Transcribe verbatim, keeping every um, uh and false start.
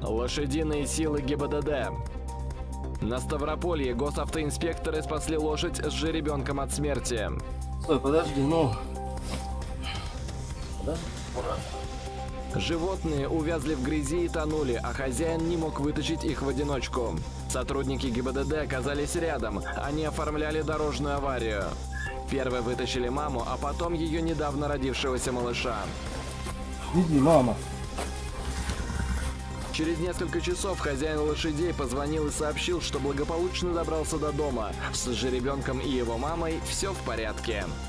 Лошадиные силы ГИБДД. На Ставрополье госавтоинспекторы спасли лошадь с жеребенком от смерти. Стой, подожди, ну... Подожди. Животные увязли в грязи и тонули, а хозяин не мог вытащить их в одиночку. Сотрудники ГИБДД оказались рядом, они оформляли дорожную аварию. Первые вытащили маму, а потом ее недавно родившегося малыша. Иди, мама. Через несколько часов хозяин лошадей позвонил и сообщил, что благополучно добрался до дома. С жеребенком и его мамой все в порядке.